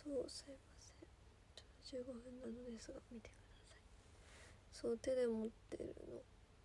そうすいません、ちょっと15分なのですが見てください。そう手で持ってるの、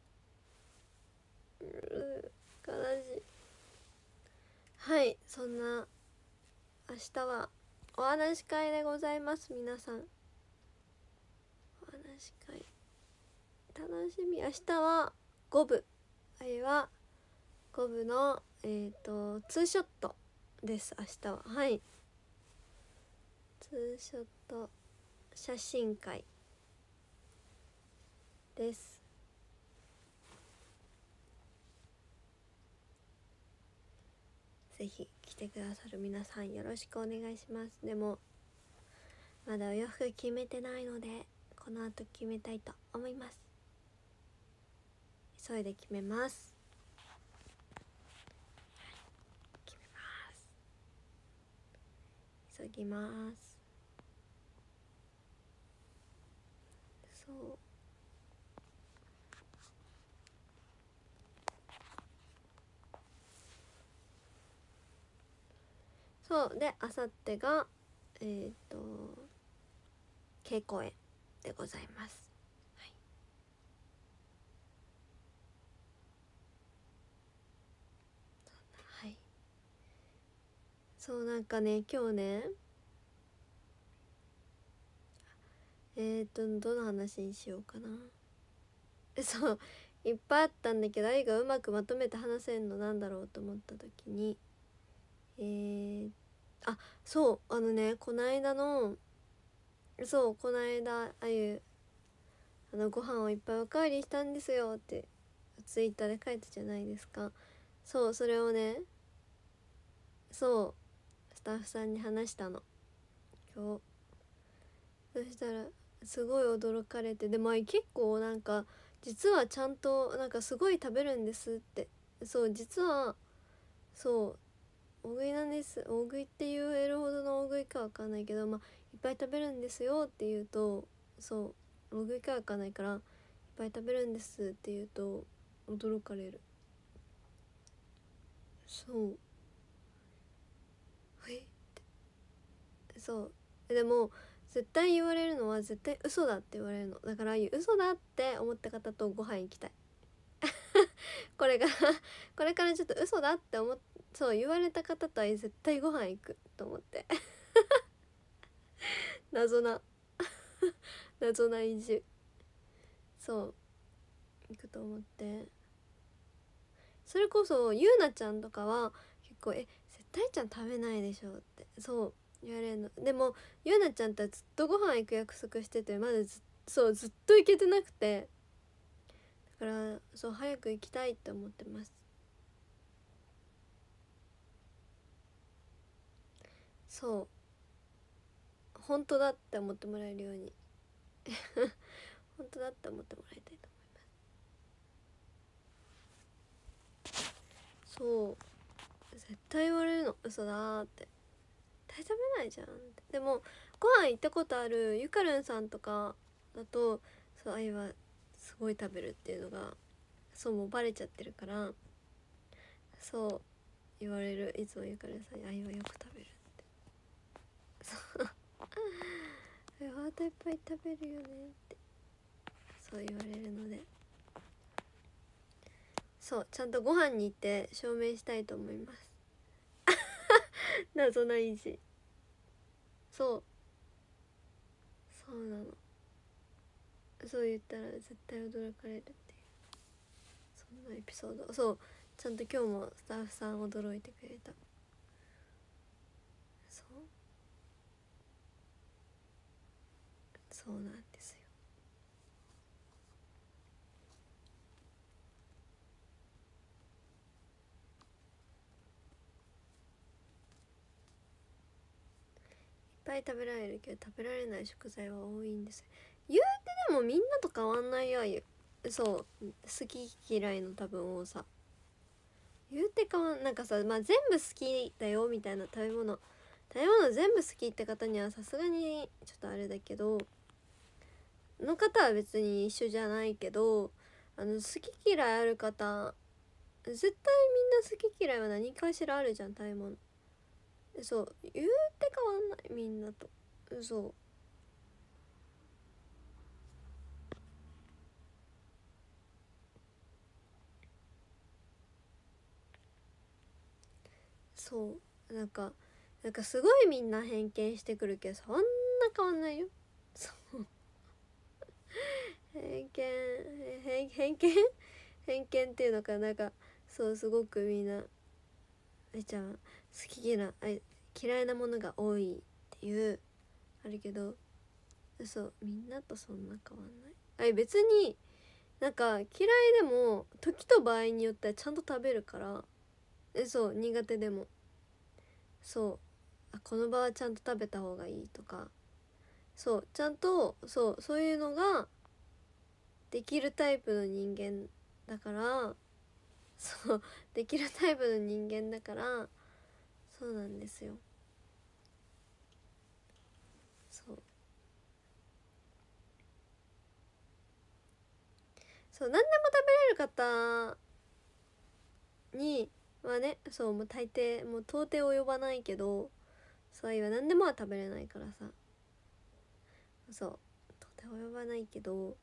悲しい。はい、そんな明日はお話し会でございます。皆さんお話し会楽しみ。明日は5部、あれは5部のツーショットです。明日ははい、ツーショット写真会です。ぜひ来てくださる皆さんよろしくお願いします。でもまだお洋服決めてないのでこの後決めたいと思います。急いで決めます。決めます。急ぎます。そうで、あさってが稽古園でございます。はい、はい、そうなんかね今日ねどの話にしようかな。そういっぱいあったんだけど、あいがうまくまとめて話せんのなんだろうと思った時にそうこの間のあゆご飯をいっぱいおかわりしたんですよってツイッターで書いたじゃないですか。そうそれをね、そうスタッフさんに話したの今日。そしたらすごい驚かれて、でも結構なんか実はちゃんとなんかすごい食べるんですって。そう実はそう大食いなんです、大食いって言えるほどの大食いかわかんないけど、まあいっぱい食べるんですよって言うと、そう大食いかわかんないからいっぱい食べるんですって言うと驚かれる。そうってそうでも絶対言われるのは絶対嘘だって言われるのだから、嘘だって思った方とご飯行きたい。これからこれからちょっと嘘だってそう言われた方とは絶対ご飯行くと思って謎な謎な移住、そう行くと思って。それこそゆうなちゃんとかは結構絶対ちゃん食べないでしょってそう言われるの。でもゆうなちゃんとはずっとご飯行く約束してて、まだずっと行けてなくて、だから早く行きたいって思ってます。そう本当だって思ってもらえるように本当だって思ってもらいたいと思います。そう絶対言われるの、嘘だーって、絶対食べないじゃんって。でもご飯行ったことあるゆかるんさんとかだとあいはすごい食べるっていうのがもうバレちゃってるから、そう言われる、いつもゆかるんさんにあいはよく食べるってそうハートいっぱい食べるよねってそう言われるので、ちゃんとご飯に行って証明したいと思います謎な意地。そうなの、そう言ったら絶対驚かれるっていう、そんなエピソード。ちゃんと今日もスタッフさん驚いてくれた。そうなんですよ。いっぱい食べられるけど食べられない食材は多いんです。言うてでもみんなと変わんないよ。好き嫌いの多分多さ言うて変わんなんかさ、まあ全部好きだよみたいな食べ物全部好きって方にはさすがにちょっとあれだけど、の方は別に一緒じゃないけど、好き嫌いある方絶対みんな好き嫌いは何かしらあるじゃん食べ物。 そう言うて変わんないみんなと。そうなんかすごいみんな偏見してくるけどそんな変わんないよ。そう偏見偏見っていうのかなんかそうすごくみんなちゃん好き嫌いなものが多いっていうあるけどそうみんなとそんな変わんない。別になんか嫌いでも時と場合によってはちゃんと食べるからそう苦手でもそうこの場はちゃんと食べた方がいいとかそうちゃんとそういうのができるタイプの人間だからそうできるタイプの人間だからそうなんですよ。そう何でも食べれる方にはねそうもう大抵もう到底及ばないけどそういは何でもは食べれないからさそう到底及ばないけど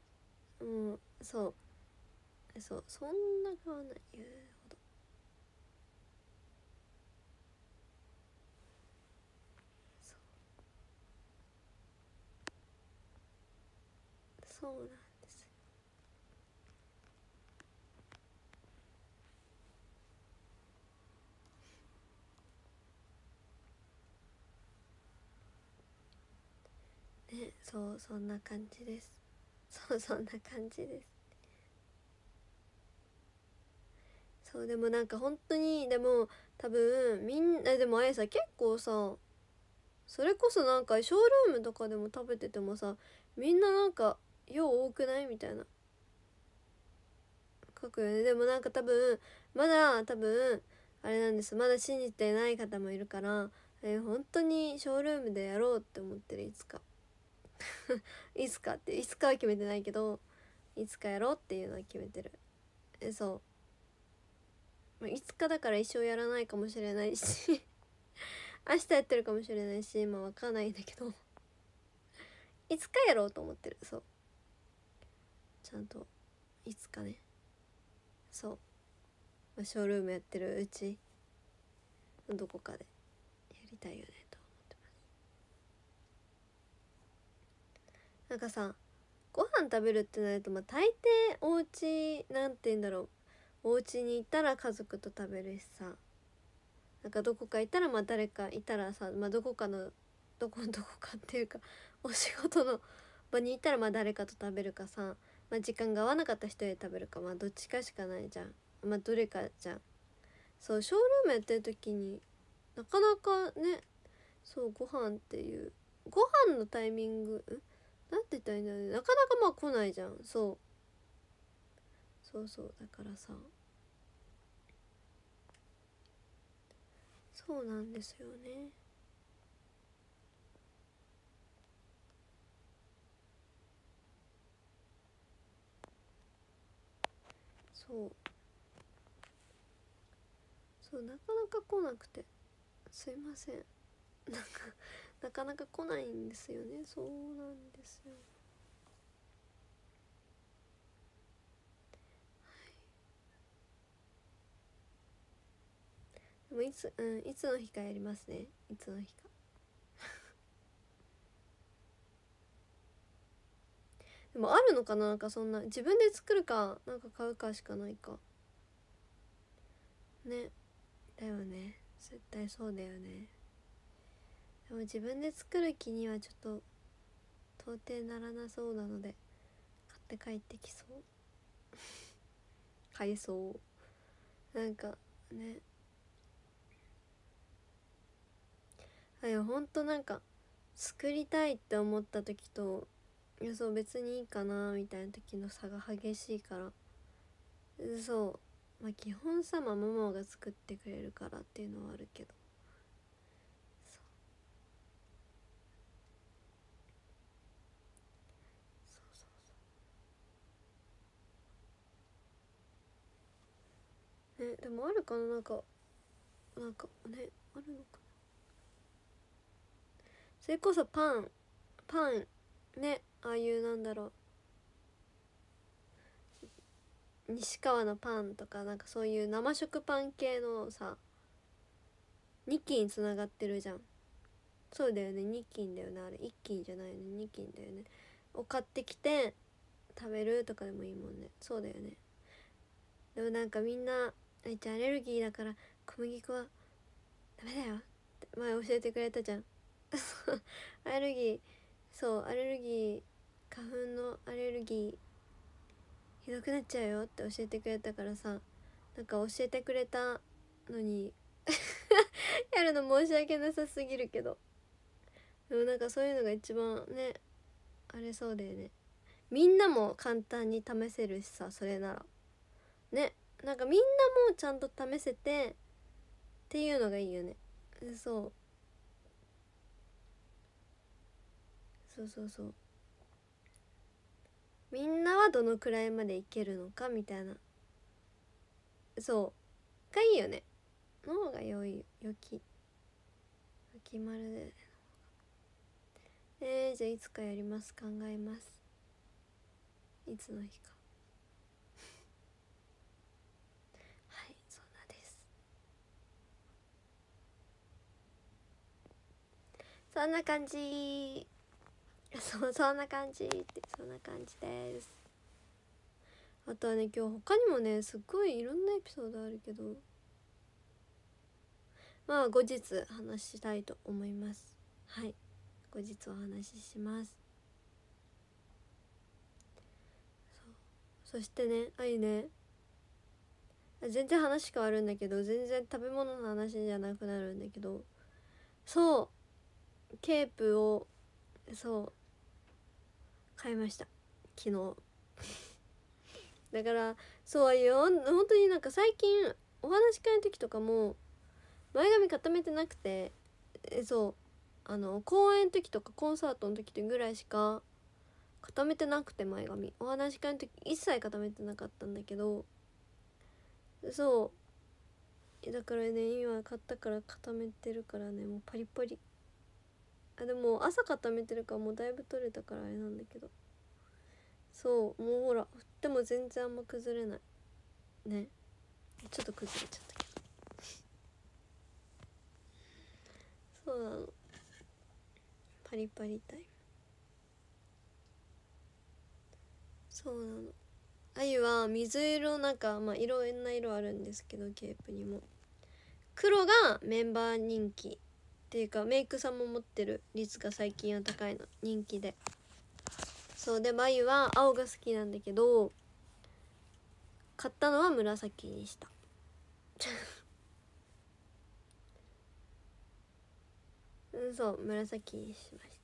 そんな変わんない言うほどそうなんですよね。そんな感じです。そんな感じです。でもなんか本当にでも多分みんなでもあやさ結構さそれこそなんかショールームとかでも食べててもさみんななんか量多くないみたいな書くよね。でもなんか多分あれなんです。まだ信じてない方もいるから、本当にショールームでやろうって思ってる。いつかいつかは決めてないけどいつかやろうっていうのは決めてる。いつかだから一生やらないかもしれないし明日やってるかもしれないし今わかんないんだけどいつかやろうと思ってる。ちゃんといつかね。ショールームやってるうちどこかでやりたいよねと思ってます。なんかさご飯食べるってなると大抵お家なんて言うんだろうお家に行ったら家族と食べるしさなんかどこか行ったら誰かいたらさ、どこかっていうかお仕事の場に行ったら誰かと食べるかさ、時間が合わなかった人で食べるかどっちかしかないじゃん。どれかじゃん。ショールームやってる時になかなかねご飯っていうご飯のタイミングなんて言ったらいいんだろうね。なかなか来ないじゃん。だからさそうなんですよね。なかなか来なくてすいませんなかなか来ないんですよね。そうなんですよ。でもいつの日かやりますね。いつの日かでもあるのかな。なんかそんな自分で作るかなんか買うかしかないかね。だよね絶対そうだよね。でも自分で作る気にはちょっと到底ならなそうなので買って帰ってきそう買いそうなんかね。ほんとなんか作りたいって思った時と別にいいかなみたいな時の差が激しいから基本さママが作ってくれるからっていうのはあるけどでもあるかななんかねあるのかな。 それこそパンね、ああいうなんだろう、西川のパンとかなんかそういう生食パン系のさ2斤につながってるじゃん。そうだよね、2斤だよね、あれ1斤じゃないよね、2斤だよねを買ってきて食べるとかでもいいもんね。そうだよね。でもなんかみんなあいちゃんアレルギーだから小麦粉はダメだよって前教えてくれたじゃんアレルギー、そうアレルギー、花粉のアレルギーひどくなっちゃうよって教えてくれたからさ、なんか教えてくれたのにやるの申し訳なさすぎるけど、でもなんかそういうのが一番ねあれそうだよね。みんなも簡単に試せるしさ、それならね、なんかみんなもちゃんと試せてっていうのがいいよね。そうそうそうそう、みんなはどのくらいまでいけるのかみたいな、そうがいいよね。の方が良いよきまるで。じゃあいつかやります。考えます、いつの日かはい、そんなです。そんな感じそんな感じって、そんな感じです。あとはね、今日他にもねすっごいいろんなエピソードあるけど、まあ後日話したいと思います。はい、後日お話しします。そしてね、あいね、全然話変わるんだけど、全然食べ物の話じゃなくなるんだけど、そうケープをそう買いました昨日だからそういう本当になんか最近お話し会の時とかも前髪固めてなくて、そう公演の時とかコンサートの時ぐらいしか固めてなくて、前髪お話し会の時一切固めてなかったんだけど、そうだからね、今買ったから固めてるからね、もうパリパリ。でも朝固めてるからもうだいぶ取れたからあれなんだけど、そうもうほら振っても全然あんま崩れないね。ちょっと崩れちゃったけど、そうなの、パリパリタイム。そうなの、あゆは水色、なんかまあいろんな色あるんですけど、ケープにも黒がメンバー人気っていうか、メイクさんも持ってる率が最近は高いの、人気で。そうで、まゆは青が好きなんだけど、買ったのは紫にしたそう紫にしました。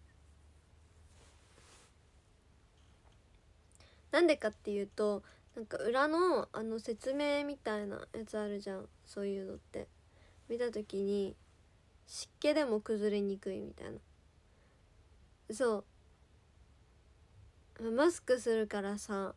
なんでかっていうと、なんか裏の説明みたいなやつあるじゃん、そういうのって見た時に湿気でも崩れにくいみたいな。そうマスクするからさ、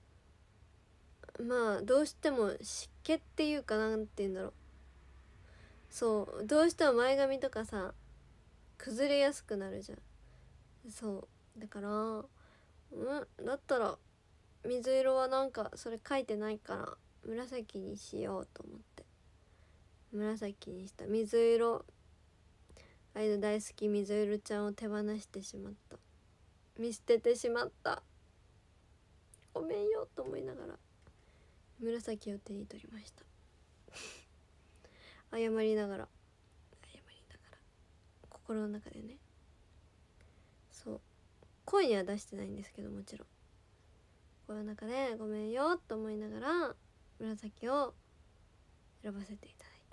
まあどうしても湿気っていうか、なんて言うんだろう、そうどうしても前髪とかさ崩れやすくなるじゃん。そうだからだったら水色はなんかそれ書いてないから紫にしようと思って紫にした。水色、あいの大好き水色ちゃんを手放してしまった、見捨ててしまった、ごめんよと思いながら紫を手に取りました謝りながら心の中でね、そう声には出してないんですけど、もちろん心の中でごめんよと思いながら紫を選ばせていただいた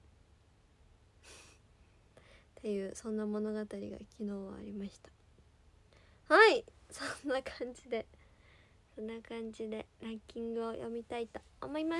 っていう、そんな物語が昨日はありました。はい、そんな感じでランキングを読みたいと思います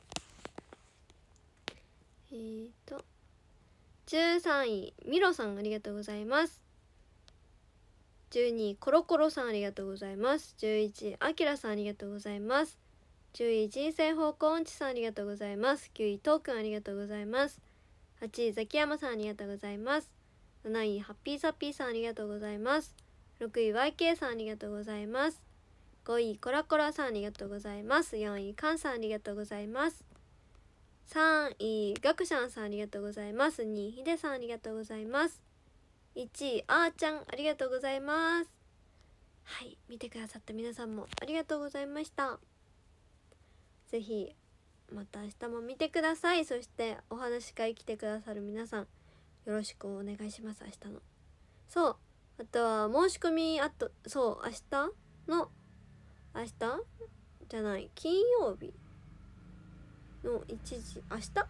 。13位ミロさんありがとうございます。12位コロコロさんありがとうございます。11位あきらさんありがとうございます。10位人生方向音痴さんありがとうございます。9位トークンありがとうございます。8位ザキヤマさんありがとうございます。 7位ハッピーサッピーさんありがとうございます。6位 YK さんありがとうございます。5位コラコラさんありがとうございます。4位カンさんありがとうございます。3位ガクシャンさんありがとうございます。2位ヒデさんありがとうございます。1位あーちゃんありがとうございます。はい、見てくださった皆さんもありがとうございました。ぜひまた明日も見てください。そしてお話し会来てくださる皆さんよろしくお願いします。明日のそう、あとは申し込み、あとそう明日じゃない金曜日の1時、明日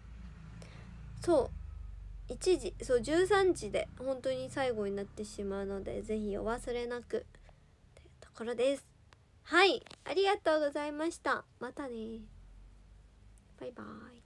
そう1時、そう13時で本当に最後になってしまうので、ぜひお忘れなくっていうところです。はい、ありがとうございました。またね、バイバーイ。